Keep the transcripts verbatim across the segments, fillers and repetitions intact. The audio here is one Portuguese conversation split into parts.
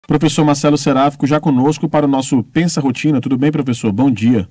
Professor Marcelo Seráfico já conosco para o nosso Pensa Rotina. Tudo bem, professor? Bom dia.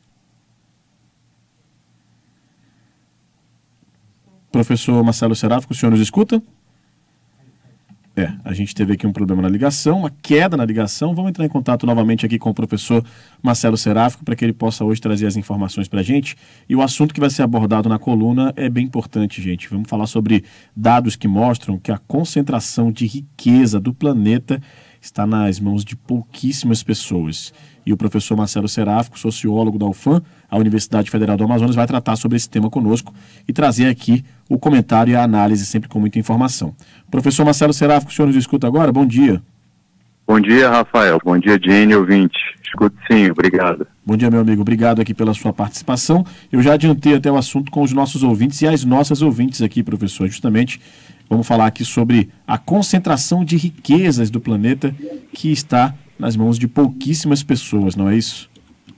Professor Marcelo Seráfico, o senhor nos escuta? É, a gente teve aqui um problema na ligação, uma queda na ligação. Vamos entrar em contato novamente aqui com o professor Marcelo Seráfico para que ele possa hoje trazer as informações para a gente. E o assunto que vai ser abordado na coluna é bem importante, gente. Vamos falar sobre dados que mostram que a concentração de riqueza do planeta está nas mãos de pouquíssimas pessoas. E o professor Marcelo Seráfico, sociólogo da U F A M, a Universidade Federal do Amazonas, vai tratar sobre esse tema conosco e trazer aqui o comentário e a análise, sempre com muita informação. Professor Marcelo Seráfico, o senhor nos escuta agora? Bom dia. Bom dia, Rafael. Bom dia, Jenny, ouvinte. Escuto sim, obrigado. Bom dia, meu amigo. Obrigado aqui pela sua participação. Eu já adiantei até o assunto com os nossos ouvintes e as nossas ouvintes aqui, professor. Justamente, vamos falar aqui sobre a concentração de riquezas do planeta que está nas mãos de pouquíssimas pessoas, não é isso?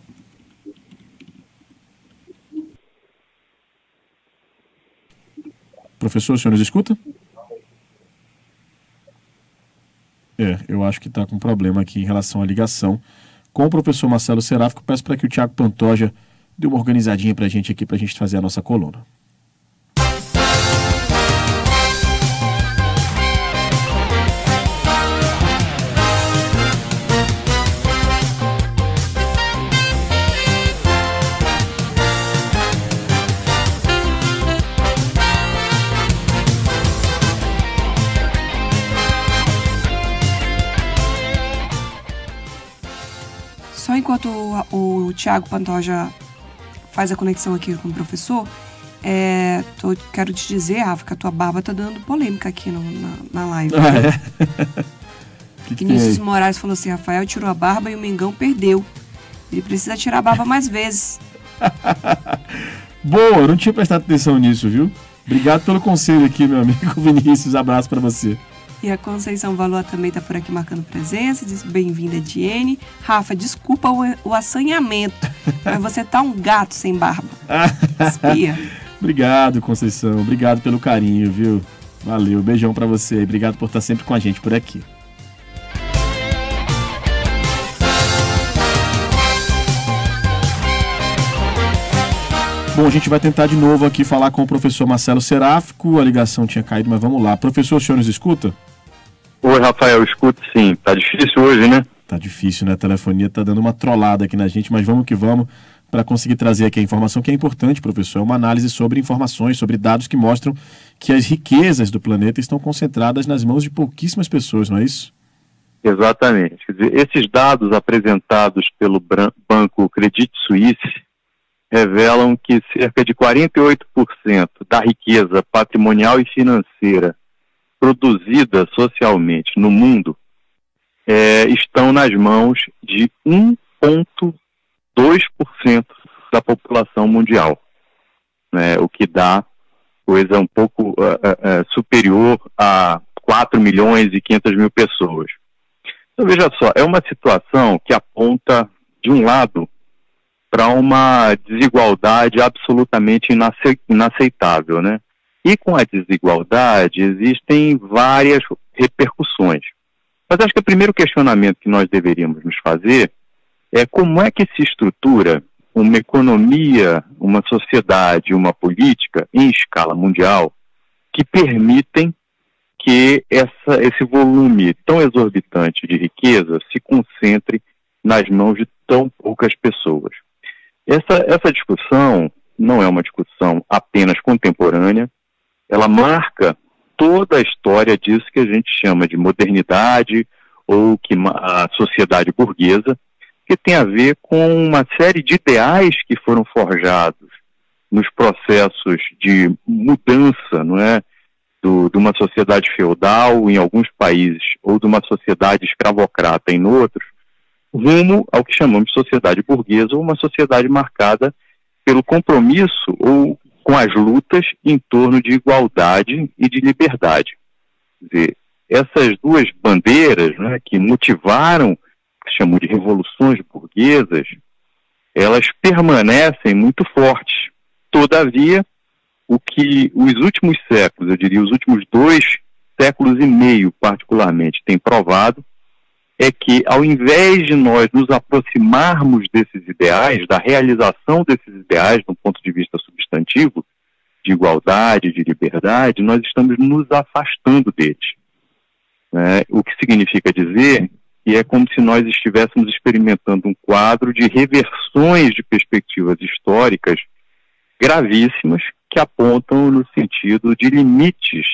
Professor, o senhor nos escuta? É, eu acho que está com problema aqui em relação à ligação com o professor Marcelo Seráfico. Peço para que o Tiago Pantoja dê uma organizadinha para a gente aqui, para a gente fazer a nossa coluna. Só enquanto o, o Tiago Pantoja faz a conexão aqui com o professor, é, tô, quero te dizer, Rafa, que a tua barba tá dando polêmica aqui no, na, na live. Ah, é? que que Vinícius Moraes falou assim, Rafael tirou a barba e o Mengão perdeu. Ele precisa tirar a barba mais vezes. Boa, eu não tinha prestado atenção nisso, viu? Obrigado pelo conselho aqui, meu amigo Vinícius. Abraço para você. E a Conceição Valor também está por aqui marcando presença, diz bem-vinda, Diene. Rafa, desculpa o, o assanhamento, mas você tá um gato sem barba. Espia. Obrigado, Conceição. Obrigado pelo carinho, viu? Valeu, beijão para você. Obrigado por estar sempre com a gente por aqui. Bom, a gente vai tentar de novo aqui falar com o professor Marcelo Seráfico. A ligação tinha caído, mas vamos lá. Professor, o senhor nos escuta? Oi, Rafael, escuto sim. Tá difícil hoje, né? Tá difícil, né? A telefonia tá dando uma trollada aqui na gente, mas vamos que vamos para conseguir trazer aqui a informação que é importante, professor. É uma análise sobre informações, sobre dados que mostram que as riquezas do planeta estão concentradas nas mãos de pouquíssimas pessoas, não é isso? Exatamente. Quer dizer, esses dados apresentados pelo banco Credit Suisse revelam que cerca de quarenta e oito por cento da riqueza patrimonial e financeira produzida socialmente no mundo é, estão nas mãos de um vírgula dois por cento da população mundial, né, o que dá coisa um pouco uh, uh, uh, superior a quatro milhões e quinhentas mil pessoas. Então, veja só, é uma situação que aponta, de um lado, para uma desigualdade absolutamente inaceitável, né? E com a desigualdade existem várias repercussões. Mas acho que o primeiro questionamento que nós deveríamos nos fazer é como é que se estrutura uma economia, uma sociedade, uma política em escala mundial que permitem que essa, esse volume tão exorbitante de riqueza se concentre nas mãos de tão poucas pessoas. Essa, essa discussão não é uma discussão apenas contemporânea, ela marca toda a história disso que a gente chama de modernidade ou que a sociedade burguesa, que tem a ver com uma série de ideais que foram forjados nos processos de mudança, não é, do, de uma sociedade feudal em alguns países ou de uma sociedade escravocrata em outros, rumo ao que chamamos de sociedade burguesa, ou uma sociedade marcada pelo compromisso ou com as lutas em torno de igualdade e de liberdade. Quer dizer, essas duas bandeiras, né, que motivaram, que chamam de revoluções burguesas, elas permanecem muito fortes. Todavia, o que os últimos séculos, eu diria os últimos dois séculos e meio particularmente, têm provado é que, ao invés de nós nos aproximarmos desses ideais, da realização desses ideais, do ponto de vista substantivo, de igualdade, de liberdade, nós estamos nos afastando deles. Né? O que significa dizer que é como se nós estivéssemos experimentando um quadro de reversões de perspectivas históricas gravíssimas que apontam no sentido de limites,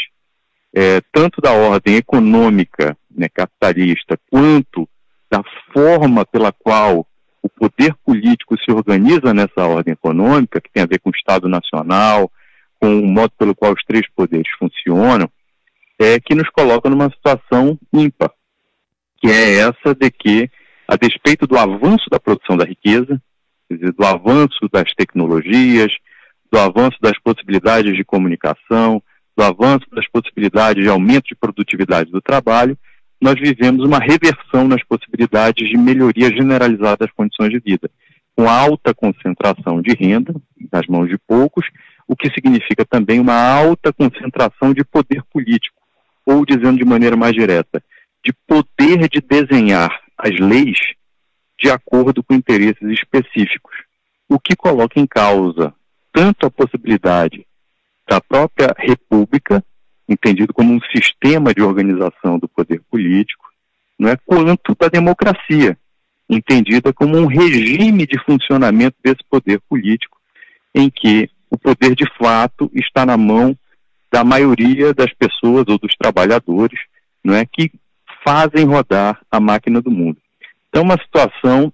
é, tanto da ordem econômica, né, capitalista, quanto da forma pela qual o poder político se organiza nessa ordem econômica, que tem a ver com o Estado Nacional, com o modo pelo qual os três poderes funcionam, é, que nos coloca numa situação ímpar, que é essa de que, a despeito do avanço da produção da riqueza, quer dizer, do avanço das tecnologias, do avanço das possibilidades de comunicação, do avanço das possibilidades de aumento de produtividade do trabalho, nós vivemos uma reversão nas possibilidades de melhoria generalizada das condições de vida, com alta concentração de renda nas mãos de poucos, o que significa também uma alta concentração de poder político, ou dizendo de maneira mais direta, de poder de desenhar as leis de acordo com interesses específicos, o que coloca em causa tanto a possibilidade da própria república, entendido como um sistema de organização do poder político, não é, quanto da democracia, entendida como um regime de funcionamento desse poder político, em que o poder de fato está na mão da maioria das pessoas ou dos trabalhadores, não é, que fazem rodar a máquina do mundo. Então, uma situação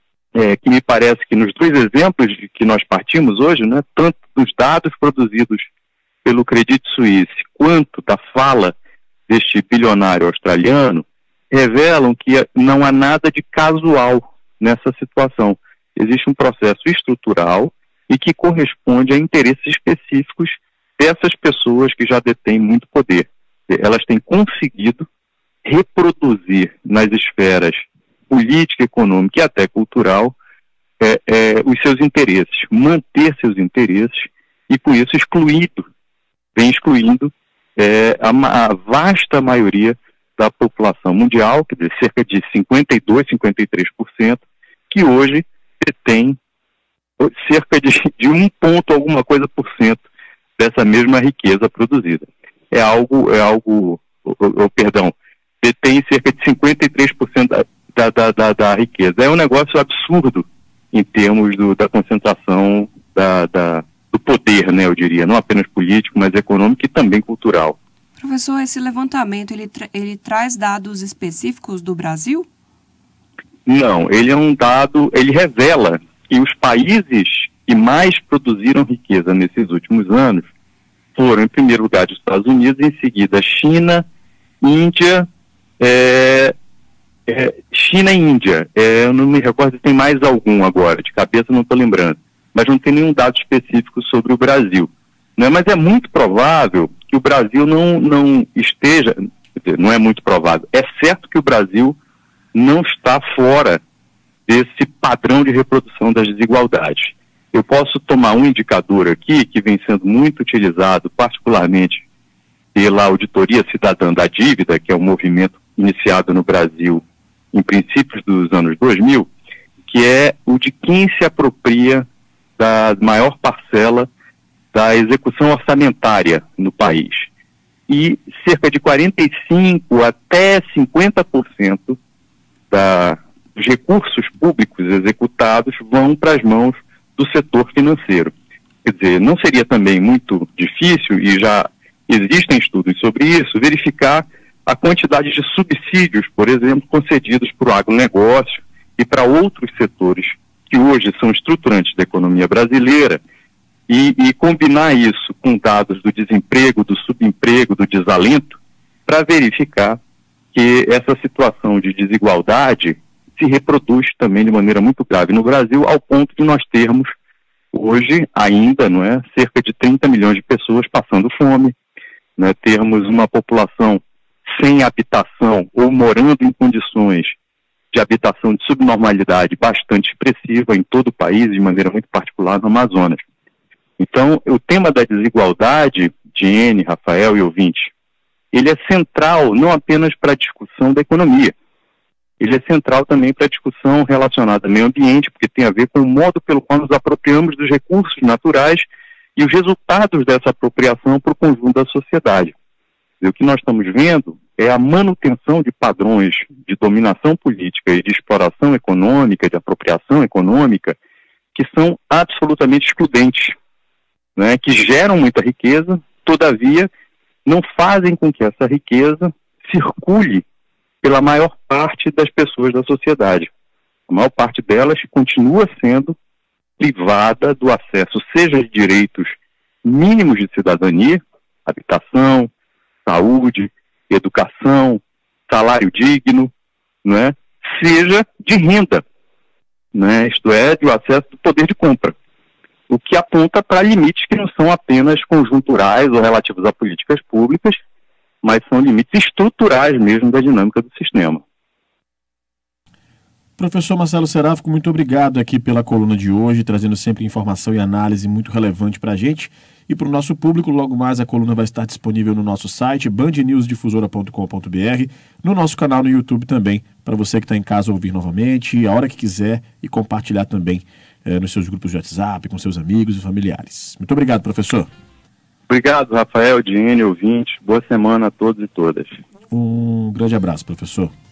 é, que me parece que nos dois exemplos de que nós partimos hoje, né, tanto dos dados produzidos pelo Credit Suisse, quanto da fala deste bilionário australiano, revelam que não há nada de casual nessa situação. Existe um processo estrutural e que corresponde a interesses específicos dessas pessoas que já detêm muito poder. Elas têm conseguido reproduzir nas esferas política, econômica e até cultural é, é, os seus interesses, manter seus interesses e, com isso, excluído vem excluindo é, a, a vasta maioria da população mundial, quer dizer, cerca de cinquenta e dois, cinquenta e três por cento, que hoje detém cerca de, de um ponto alguma coisa por cento dessa mesma riqueza produzida. É algo, é algo, oh, oh, perdão, detém cerca de cinquenta e três por cento da, da, da, da riqueza. É um negócio absurdo em termos do, da concentração da, da do poder, né, eu diria, não apenas político, mas econômico e também cultural. Professor, esse levantamento, ele, tra ele traz dados específicos do Brasil? Não, ele é um dado, ele revela que os países que mais produziram riqueza nesses últimos anos foram, em primeiro lugar, os Estados Unidos, em seguida, China, Índia, é, é, China e Índia. É, eu não me recordo se tem mais algum agora, de cabeça não estou lembrando. Mas não tem nenhum dado específico sobre o Brasil. Né? Mas é muito provável que o Brasil não, não esteja, não é muito provável, é certo que o Brasil não está fora desse padrão de reprodução das desigualdades. Eu posso tomar um indicador aqui, que vem sendo muito utilizado, particularmente pela Auditoria Cidadã da Dívida, que é um movimento iniciado no Brasil em princípios dos anos dois mil, que é o de quem se apropria da maior parcela da execução orçamentária no país. E cerca de quarenta e cinco por cento até cinquenta por cento da, dos recursos públicos executados vão para as mãos do setor financeiro. Quer dizer, não seria também muito difícil, e já existem estudos sobre isso, verificar a quantidade de subsídios, por exemplo, concedidos para o agronegócio e para outros setores que hoje são estruturantes da economia brasileira, e, e combinar isso com dados do desemprego, do subemprego, do desalento, para verificar que essa situação de desigualdade se reproduz também de maneira muito grave no Brasil, ao ponto de nós termos hoje ainda, não é, cerca de trinta milhões de pessoas passando fome, né, termos uma população sem habitação ou morando em condições de habitação de subnormalidade bastante expressiva em todo o país, de maneira muito particular no Amazonas. Então, o tema da desigualdade, Diene, Rafael e ouvinte, ele é central não apenas para a discussão da economia, ele é central também para a discussão relacionada ao meio ambiente, porque tem a ver com o modo pelo qual nos apropriamos dos recursos naturais e os resultados dessa apropriação para o conjunto da sociedade. E o que nós estamos vendo é a manutenção de padrões de dominação política e de exploração econômica, de apropriação econômica, que são absolutamente excludentes, né, que geram muita riqueza, todavia não fazem com que essa riqueza circule pela maior parte das pessoas da sociedade. A maior parte delas continua sendo privada do acesso, seja de direitos mínimos de cidadania, habitação, saúde, educação, salário digno, né, seja de renda, né, isto é, do acesso do poder de compra, o que aponta para limites que não são apenas conjunturais ou relativos a políticas públicas, mas são limites estruturais mesmo da dinâmica do sistema. Professor Marcelo Seráfico, muito obrigado aqui pela coluna de hoje, trazendo sempre informação e análise muito relevante para a gente e para o nosso público. Logo mais a coluna vai estar disponível no nosso site, band news difusora ponto com ponto b r, no nosso canal no YouTube também, para você que está em casa ouvir novamente, a hora que quiser, e compartilhar também eh, nos seus grupos de WhatsApp, com seus amigos e familiares. Muito obrigado, professor. Obrigado, Rafael, Diene, ouvinte. Boa semana a todos e todas. Um grande abraço, professor.